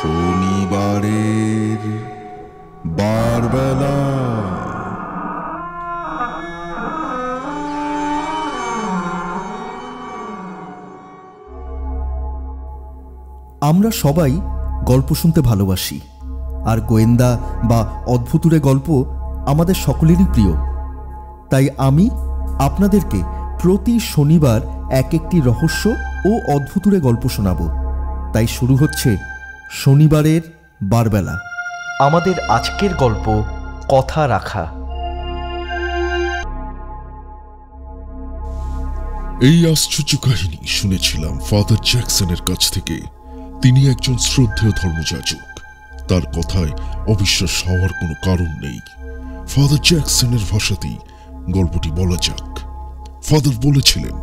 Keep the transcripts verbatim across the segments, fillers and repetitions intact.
শনিবারের বারবেলা। আমরা সবাই গল্প শুনতে ভালোবাসি, আর গোয়েন্দা বা অদ্ভুতুড়ে গল্প আমাদের সকলেরই প্রিয়। তাই আমি আপনাদেরকে প্রতি শনিবার এক একটি রহস্য ও অদ্ভুতুড়ে গল্প শোনাব। তাই শুরু হচ্ছে শনিবারের বারবেলা। আমাদের আজকের গল্প কথা রাখা। এই আশ্চর্য কাহিনী শুনেছিলাম ফাদার জ্যাকসনের কাছ থেকে। তিনি একজন শ্রদ্ধেয় ধর্মযাজক। তার কথায় অবিশ্বাস হওয়ার কোনো কারণ নেই। ফাদার জ্যাকসনের ভাষাতেই গল্পটি বলা যাক। ফাদার বলেছিলেন,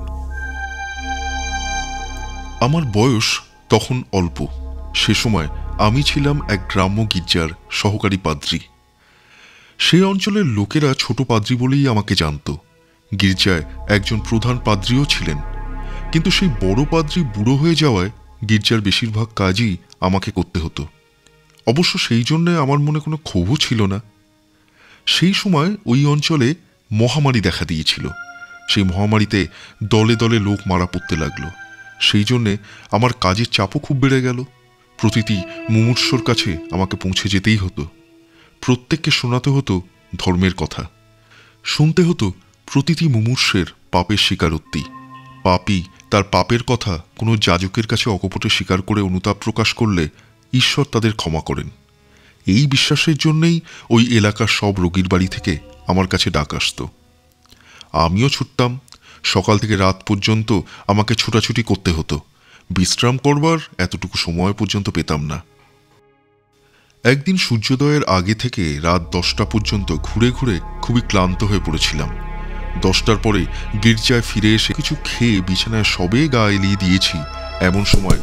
আমার বয়স তখন অল্প। সে সময় আমি ছিলাম এক গ্রাম্য গির্জার সহকারী পাদ্রী। সেই অঞ্চলের লোকেরা ছোট পাদ্রী বলেই আমাকে জানত। গির্জায় একজন প্রধান পাদ্রীও ছিলেন, কিন্তু সেই বড় পাদ্রী বুড়ো হয়ে যাওয়ায় গির্জার বেশিরভাগ কাজই আমাকে করতে হতো। অবশ্য সেই জন্য আমার মনে কোনো ক্ষোভও ছিল না। সেই সময় ওই অঞ্চলে মহামারী দেখা দিয়েছিল। সেই মহামারীতে দলে দলে লোক মারা পড়তে লাগলো। সেই জন্যে আমার কাজের চাপও খুব বেড়ে গেল। প্রতিটি মুমূর্ষর কাছে আমাকে পৌঁছে যেতেই হতো। প্রত্যেককে শোনাতে হতো ধর্মের কথা। শুনতে হতো প্রতিটি মুমূর্ষের পাপের স্বীকারোক্তি। পাপী তার পাপের কথা কোনো যাজকের কাছে অকপটে স্বীকার করে অনুতাপ প্রকাশ করলে ঈশ্বর তাদের ক্ষমা করেন। এই বিশ্বাসের জন্যেই ওই এলাকার সব রোগীর বাড়ি থেকে আমার কাছে ডাক আসত। আমিও ছুটতাম। সকাল থেকে রাত পর্যন্ত আমাকে ছোটাছুটি করতে হতো। বিশ্রাম করবার এতটুকু সময় পর্যন্ত পেতাম না। একদিন সূর্যোদয়ের আগে থেকে রাত দশটা পর্যন্ত ঘুরে ঘুরে খুবই ক্লান্ত হয়ে পড়েছিলাম। দশটার পরে গির্জায় ফিরে এসে কিছু খেয়ে বিছানায় সবে গা এলিয়ে দিয়েছি, এমন সময়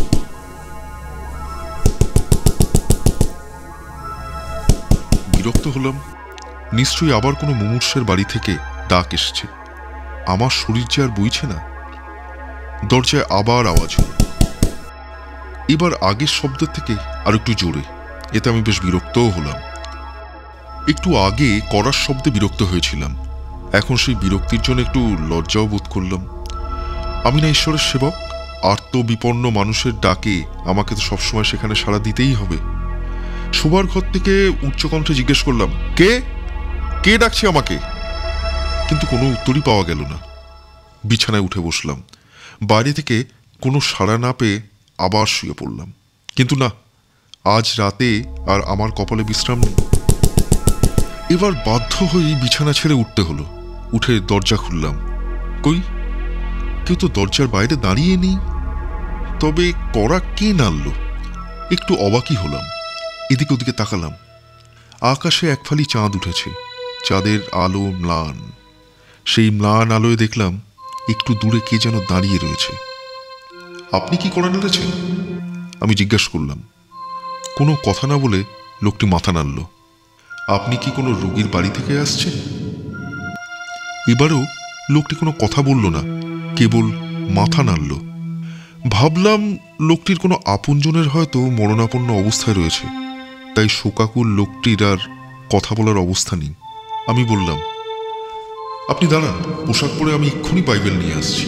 বিরক্ত হলাম। নিশ্চয়ই আবার কোনো মুমূর্ষের বাড়ি থেকে ডাক এসছে। আমার শরীর যে আর বইছে না। দরজায় আবার আওয়াজ হল। এবার আগের শব্দের থেকে আর একটু জোরে। এতে আমি বেশ বিরক্তও হলাম। একটু আগে কড়ার শব্দে বিরক্ত হয়েছিলাম, এখন সেই বিরক্তির জন্য একটু লজ্জাও বোধ করলাম। আমি না ঈশ্বরের সেবক? আর্ত বিপন্ন মানুষের ডাকে আমাকে তো সবসময় সেখানে সাড়া দিতেই হবে। শোবার ঘর থেকে উচ্চকণ্ঠে জিজ্ঞেস করলাম, কে কে ডাকছে আমাকে? কিন্তু কোনো উত্তরই পাওয়া গেল না। বিছানায় উঠে বসলাম। বাইরে থেকে কোনো সাড়া না পেয়ে আবার শুয়ে পড়লাম। কিন্তু না, আজ রাতে আর আমার কপালে বিশ্রাম নেই। এবার বাধ্য হয়েই বিছানা ছেড়ে উঠতে হলো। উঠে দরজা খুললাম। কই, কেউ তো দরজার বাইরে দাঁড়িয়ে নেই। তবে কড়া কে নাড়ল? একটু অবাকই হলাম। এদিকে ওদিকে তাকালাম। আকাশে এক ফালি চাঁদ উঠেছে। চাঁদের আলো ম্লান। সেই ম্লান আলোয় দেখলাম একটু দূরে কে যেন দাঁড়িয়ে রয়েছে। আপনি কি কড়া নেড়েছেন? আমি জিজ্ঞাসা করলাম। কোনো কথা না বলে লোকটি মাথা নাড়ল। আপনি কি কোনো রোগীর বাড়ি থেকে আসছেন? এবারও লোকটি কোনো কথা বলল না, কেবল মাথা নাড়ল। ভাবলাম লোকটির কোনো আপনজনের হয়তো মরণাপন্ন অবস্থায় রয়েছে, তাই শোকাকুল লোকটির আর কথা বলার অবস্থা নেই। আমি বললাম, আপনি দাঁড়ান, পোশাক পরে আমি এক্ষুনি বাইবেল নিয়ে আসছি।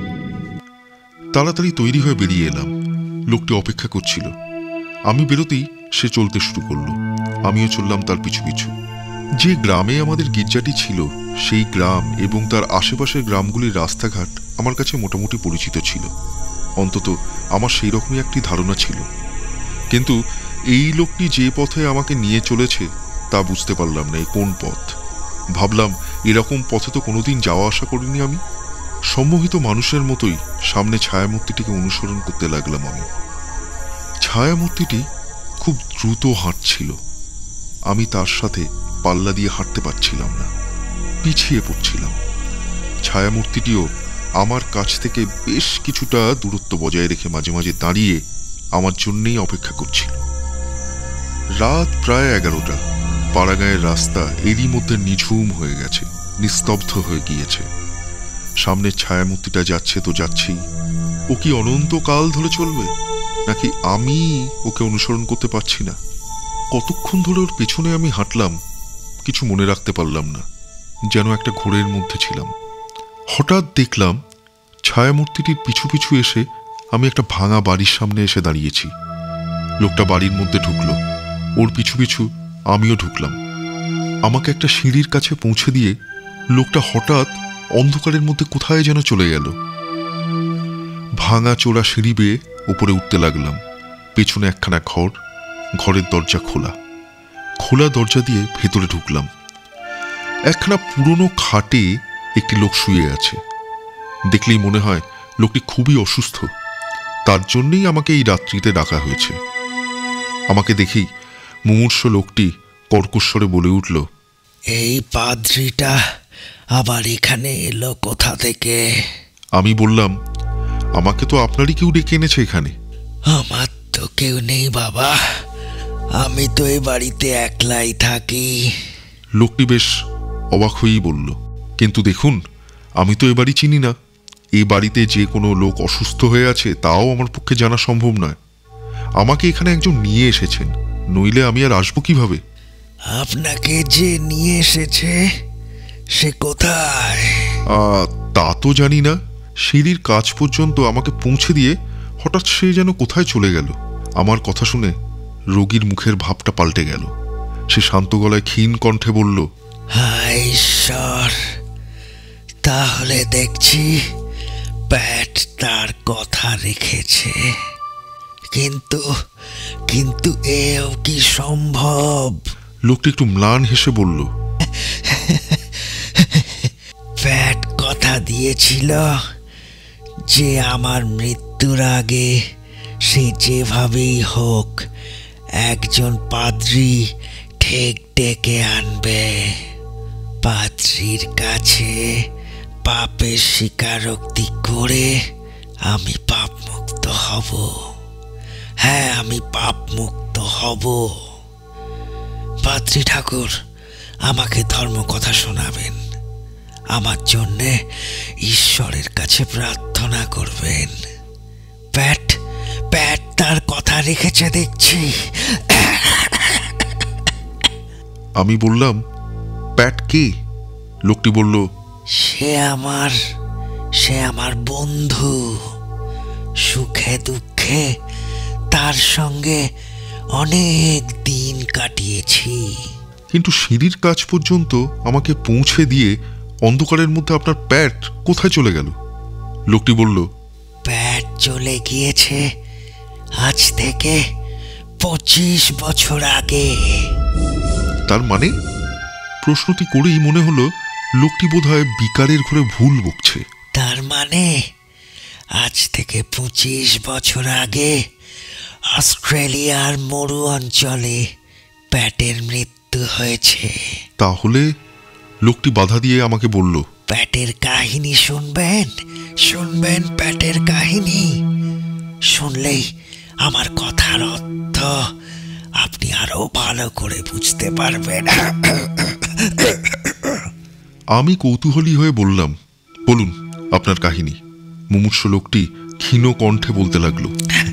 তাড়াতাড়ি তৈরি হয়ে বেরিয়ে এলাম। লোকটি অপেক্ষা করছিল। আমি বেরোতেই সে চলতে শুরু করলো। আমিও চললাম তার পিছু পিছু। যে গ্রামে আমাদের গির্জাটি ছিল, সেই গ্রাম এবং তার আশেপাশের গ্রামগুলির রাস্তাঘাট আমার কাছে মোটামুটি পরিচিত ছিল। অন্তত আমার সেই রকমই একটি ধারণা ছিল। কিন্তু এই লোকটি যে পথে আমাকে নিয়ে চলেছে তা বুঝতে পারলাম না। এই কোন পথ? ভাবলাম, এরকম পথে তো কোনোদিন যাওয়া আসা করিনি আমি। সম্মোহিত মানুষের মতোই সামনে ছায়ামূর্তিটিকে অনুসরণ করতে লাগলাম আমি। ছায়ামূর্তিটি খুব দ্রুত হাঁটছিল। আমি তার সাথে পাল্লা দিয়ে হাঁটতে পারছিলাম না, পিছিয়ে পড়ছিলাম। ছায়ামূর্তিটিও আমার কাছ থেকে বেশ কিছুটা দূরত্ব বজায় রেখে মাঝে মাঝে দাঁড়িয়ে আমার জন্যেই অপেক্ষা করছিল। রাত প্রায় এগারোটা। পাড়াগাঁয়ের রাস্তা এরই মধ্যে নিঝুম হয়ে গেছে, নিস্তব্ধ হয়ে গিয়েছে। সামনের ছায়ামূর্তিটা যাচ্ছে তো যাচ্ছেই। ও কি অনন্তকাল ধরে চলবে? নাকি আমি ওকে অনুসরণ করতে পারছি না। কতক্ষণ ধরে ওর পেছনে আমি হাঁটলাম, কিছু মনে রাখতে পারলাম না, যেন একটা ঘোরের মধ্যে ছিলাম। হঠাৎ দেখলাম ছায়ামূর্তিটির পিছু পিছু এসে আমি একটা ভাঙা বাড়ির সামনে এসে দাঁড়িয়েছি। লোকটা বাড়ির মধ্যে ঢুকলো, ওর পিছু পিছু আমিও ঢুকলাম। আমাকে একটা সিঁড়ির কাছে পৌঁছে দিয়ে লোকটা হঠাৎ অন্ধকারের মধ্যে কোথায় যেন চলে গেল। ভাঙা চোরা সিঁড়ি বেয়ে উপরে উঠতে লাগলাম। পেছনে একখানা ঘর, ঘরের দরজা খোলা। খোলা দরজা দিয়ে ভেতরে ঢুকলাম। একখানা পুরনো খাটে একটি লোক শুয়ে আছে। দেখলেই মনে হয় লোকটি খুবই অসুস্থ, তার জন্যই আমাকে এই রাত্রিতে ডাকা হয়েছে। আমাকে দেখেই মুমূর্ষ লোকটি কর্কশ্বরে বলে উঠল, এই পাদ্রিটা আবার এখানে এলো কোথা থেকে? আমি বললাম, আমাকে তো আপনারই কেউ ডেকে এনেছে এখানে। আমার তো কেউ নেই বাবা, আমি তো এই বাড়িতে একলাই থাকি। লোকটি বেশ অবাক হয়েই বলল, কিন্তু দেখুন, আমি তো এ বাড়ি চিনি না। এই বাড়িতে যে কোনো লোক অসুস্থ হয়ে আছে তাও আমার পক্ষে জানা সম্ভব নয়। আমাকে এখানে একজন নিয়ে এসেছেন, নইলে আমি আর আসবো কিভাবে? আপনাকে যে নিয়ে এসেছে সে কোথায়? তা তো জানি না। সিঁড়ির কাছ পর্যন্ত আমাকে পৌঁছে দিয়ে হঠাৎ সে যেন কোথায় চলে গেল। আমার কথা শুনে রোগীর মুখের ভাবটা পাল্টে গেল। সে শান্ত গলায় ক্ষীণ কণ্ঠে বলল, হায় ঈশ্বর, তাহলে দেখছি প্যাট তার কথা রেখেছে। কিন্তু কিন্তু এও কি সম্ভব? লোকটি একটু ম্লান হেসে বলল, প্যাট কথা দিয়েছিল যে আমার মৃত্যুর আগে সে যেভাবেই হোক একজন পাদ্রী ঠিক ডেকে আনবে। পাদ্রীর কাছে পাপের স্বীকারোক্তি করে আমি পাপ মুক্ত হব। হ্যাঁ, আমি পাপ মুক্ত হব। পাদ্রী ঠাকুর আমাকে ধর্ম কথা শোনাবেন, আমার জন্যে ঈশ্বরের কাছে প্রার্থনা করবেন। প্যাট প্যাট তার কথা রেখেছে দেখছি। আমি বললাম, প্যাট কে? লোকটি বলল, সে আমার সে আমার বন্ধু। সুখে দুঃখে তার সঙ্গে অনেক দিন কাটিয়েছি। কিন্তু সিঁড়ির কাছ পর্যন্ত আমাকে পৌঁছে দিয়ে অন্ধকারের মধ্যে আপনার প্যাট কোথায় চলে গেল? লোকটি বলল, প্যাট চলে গিয়েছে আজ থেকে পঁচিশ বছর আগে। তার মানে? প্রশ্নটি করেই মনে হলো লোকটি বোধহয় বিকারের ঘরে ভুল বকছে। তার মানে আজ থেকে পঁচিশ বছর আগে অস্ট্রেলিয়ার মরু অঞ্চলে প্যাটের মৃত্যু হয়েছে। তাহলে? লোকটি বাধা দিয়ে আমাকে বলল, প্যাটের কাহিনী শুনবেন? শুনবেন প্যাটের কাহিনী? শুনলেই আমার কথার অর্থ আপনি আরো ভালো করে বুঝতে পারবেন। আমি কৌতূহলী হয়ে বললাম, বলুন আপনার কাহিনী। মুমূর্ষ লোকটি ক্ষীণ কণ্ঠে বলতে লাগলো,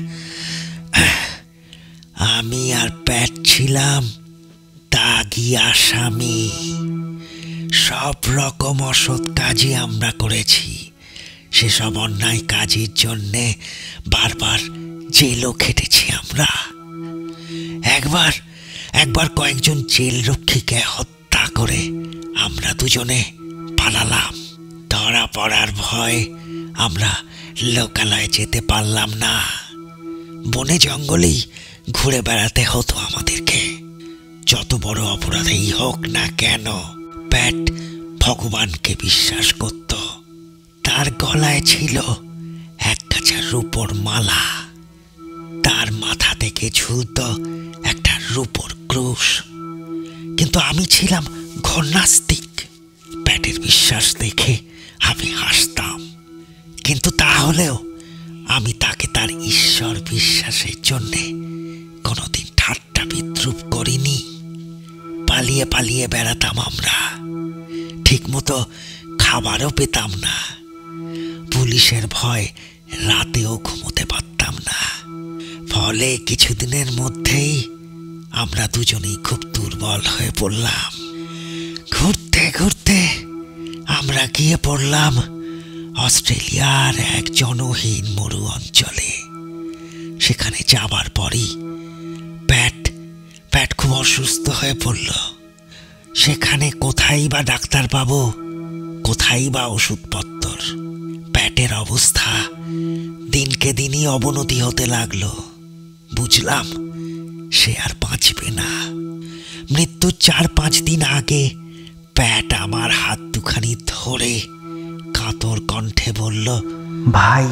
আমি আর প্যাট ছিলাম দাগি আসামি। সব রকম অসৎ কাজই আমরা করেছি। সেসব অন্যায় কাজের জন্যে বারবার জেলও খেটেছি আমরা। একবার একবার কয়েকজন জেল রক্ষীকে হত্যা করে আমরা দুজনে পালালাম। ধরা পড়ার ভয় আমরা লোকালয়ে যেতে পারলাম না। বনে জঙ্গলেই ঘুরে বেড়াতে হতো আমাদেরকে। যত বড় অপরাধেই হোক না কেন, প্যাট ভগবানকে বিশ্বাস করত। তার গলায় ছিল এক গাছা রূপোর মালা, তার মাথা থেকে ঝুলত একটা রূপোর ক্রুশ। কিন্তু আমি ছিলাম ঘোরনাস্তিক। প্যাটের বিশ্বাস দেখে আমি হাসতাম, কিন্তু তাহলেও আমি তাকে তার ঈশ্বর বিশ্বাসের জন্যে কোনোদিন ঠাট্টা বিদ্রুপ করিনি। পালিয়ে পালিয়ে বেড়াতাম আমরা, ঠিক মতো খাবারও পেতাম না। পুলিশের ভয় রাতেও ঘুমোতে পারতাম না। ফলে কিছুদিনের মধ্যেই আমরা দুজনেই খুব দুর্বল হয়ে পড়লাম। ঘুরতে ঘুরতে আমরা গিয়ে পড়লাম অস্ট্রেলিয়ার এক জনহীন মরু অঞ্চলে। সেখানে যাবার পরই প্যাট প্যাট খুব অসুস্থ হয়ে পড়ল। সেখানে কোথায় বা ডাক্তার পাবো, কোথায় বা ওষুধপত্র। প্যাটের অবস্থা দিনকে দিনই অবনতি হতে লাগলো। বুঝলাম সে আর বাঁচবে না। মৃত্যুর চার পাঁচ দিন আগে প্যাট আমার হাত দুখানি ধরে কাতর কণ্ঠে বলল, ভাই,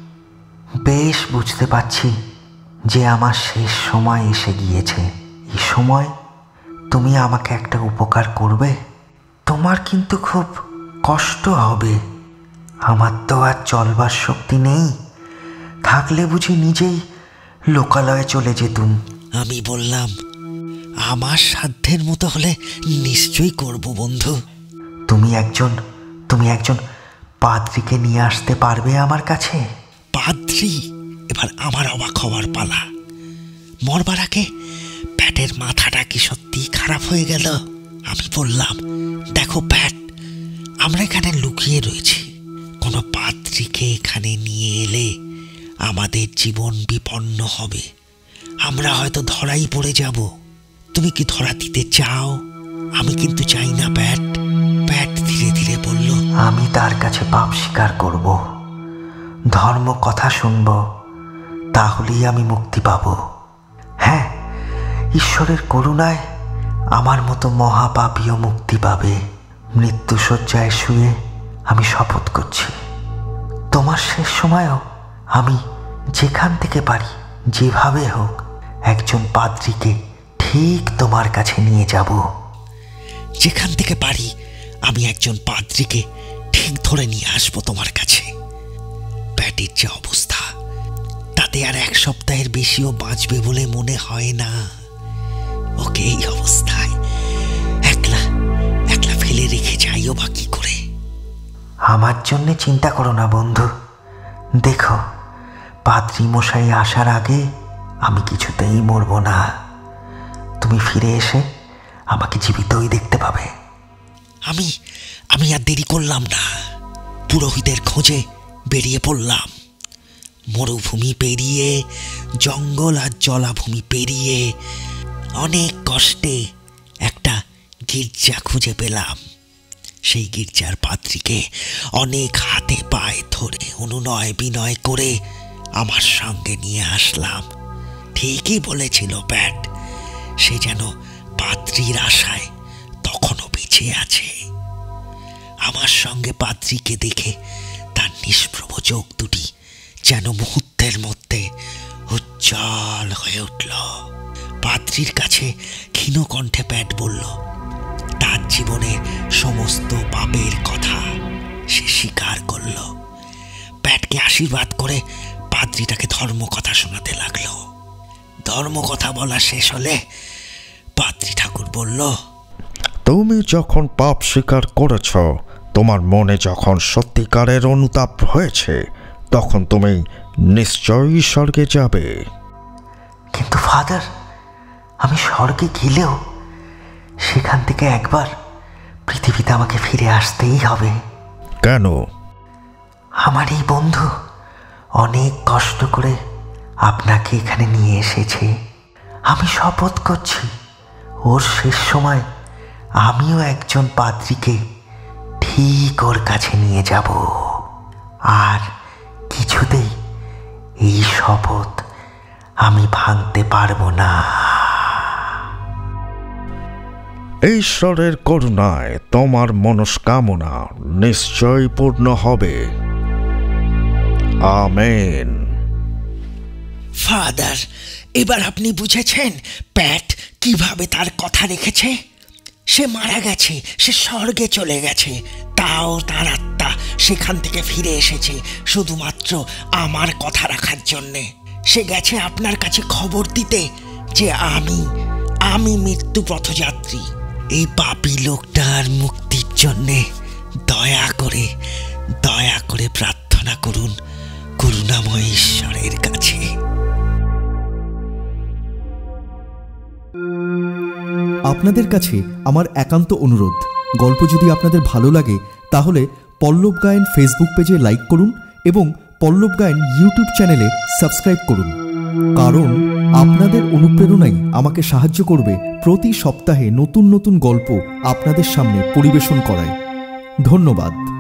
বেশ বুঝতে পারছি যে আমার শেষ সময় এসে গিয়েছে। এই সময় তুমি আমাকে একটা উপকার করবে? তোমার কিন্তু খুব কষ্ট হবে। আমার তো আর চলবার শক্তি নেই, থাকলে বুঝি নিজেই লোকালয়ে চলে যেতুম। আমি বললাম, আমার সাধ্যের মতো হলে নিশ্চয়ই করব বন্ধু। তুমি একজন তুমি একজন পাদ্রীকে নিয়ে আসতে পারবে আমার কাছে? পাদ্রী? এবার আমার অবাক হওয়ার পালা। মরবার আগে প্যাটের মাথাটা কি সত্যি খারাপ হয়ে গেল? আমি বললাম, দেখো প্যাট, আমরা এখানে লুকিয়ে রয়েছি। কোনো পাদ্রীকে এখানে নিয়ে এলে আমাদের জীবন বিপন্ন হবে। আমরা হয়তো ধরাই পড়ে যাব। তুমি কি ধরা দিতে চাও? আমি কিন্তু চাই না প্যাট। প্যাট ধীরে ধীরে বলল, আমি তার কাছে পাপ স্বীকার করব, ধর্ম কথা শুনব, তাহলেই আমি মুক্তি পাব। হ্যাঁ, ঈশ্বরের করুণায় আমার মতো মহাপাপীও মুক্তি পাবে। মৃত্যুশয্যায় শুয়ে আমি শপথ করছি, তোমার শেষ সময়ও আমি যেখান থেকে পারি, যেভাবে হোক, একজন পাদ্রীকে ঠিক তোমার কাছে নিয়ে যাব। যেখান থেকে পারি আমি একজন পাদ্রীকে ঠিক ধরে নিয়ে আসবো তোমার কাছে। প্যাটের যে অবস্থা, তাতে আর এক সপ্তাহের বেশিও বাঁচবে বলে মনে হয় না। ওকে এই অবস্থায় একলা একলা ফেলে রেখে যাইও বা কি করে? আমার জন্যে চিন্তা করো না বন্ধু। দেখো, পাদ্রী মশাই আসার আগে আমি কিছুতেই মরব না। তুমি ফিরে এসে আমাকে জীবিতই দেখতে পাবে। আমি আমি আর দেরি করলাম না। পুরোহিতের খোঁজে বেরিয়ে পড়লাম। মরুভূমি পেরিয়ে, জঙ্গল আর জলাভূমি পেরিয়ে অনেক কষ্টে একটা গির্জা খুঁজে পেলাম। সেই গির্জার পাদ্রীকে অনেক হাতে পায়ে ধরে অনুনয় বিনয় করে আমার সঙ্গে নিয়ে আসলাম। ঠিকই বলেছিল প্যাট, সে যেন পাদ্রীর আশায় তখনও বেঁচে আছে। আমার সঙ্গে পাদ্রীকে দেখে তার নিষ্প্রভ চোখ দুটি যেন মুহূর্তের মধ্যে উজ্জ্বল হয়ে উঠল। পাদ্রীর কাছে ক্ষীণ কণ্ঠে প্যাট বলল, তার জীবনের সমস্ত পাপের কথা সে স্বীকার করল। প্যাটকে আশীর্বাদ করে পাদ্রী তাকে ধর্ম কথা শোনাতে লাগলো। ধর্ম কথা বলা শেষ হলে পাদ্রী ঠাকুর বলল, তুমি যখন পাপ স্বীকার করেছ, তোমার মনে যখন সত্যিকারের অনুতাপ হয়েছে, তখন তুমি নিশ্চয়ই স্বর্গে যাবে। কিন্তু ফাদার, আমি স্বর্গে গেলেও সেখান থেকে একবার পৃথিবীতে আমাকে ফিরে আসতেই হবে। কেন? আমার এই বন্ধু অনেক কষ্ট করে আপনাকে এখানে নিয়ে এসেছে। আমি শপথ করছি, ওর শেষ সময় আমিও একজন পাদ্রীকে ঠিক ওর কাছে নিয়ে যাব। আর কিছুতেই এই শপথ আমি ভাঙতে পারবো না। ঈশ্বরের করুণায় তোমার মনস্কামনা নিশ্চয়ই পূর্ণ হবে। আমেন। ফাদার, এবার আপনি বুঝেছেন প্যাট কিভাবে তার কথা রেখেছে? সে মারা গেছে, সে স্বর্গে চলে গেছে, তাও তার আত্মা সেখান থেকে ফিরে এসেছে শুধুমাত্র আমার কথা রাখার জন্যে। সে গেছে আপনার কাছে খবর দিতে যে আমি আমি মৃত্যু পথযাত্রী। এই পাপী লোকটার মুক্তির জন্যে দয়া করে দয়া করে প্রার্থনা করুন করুণাময় ঈশ্বরের কাছে। আপনাদের কাছে আমার একান্ত অনুরোধ, গল্প যদি আপনাদের ভালো লাগে তাহলে পল্লব গায়েন ফেসবুক পেজে লাইক করুন এবং পল্লব গায়েন ইউটিউব চ্যানেলে সাবস্ক্রাইব করুন, কারণ আপনাদের অনুপ্রেরণাই আমাকে সাহায্য করবে প্রতি সপ্তাহে নতুন নতুন গল্প আপনাদের সামনে পরিবেশন করায়। ধন্যবাদ।